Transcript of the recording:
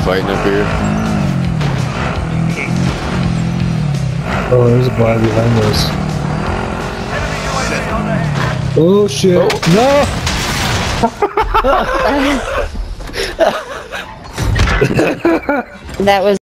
fighting up here. Oh, there's a guy behind us. Oh shit! Oh. That was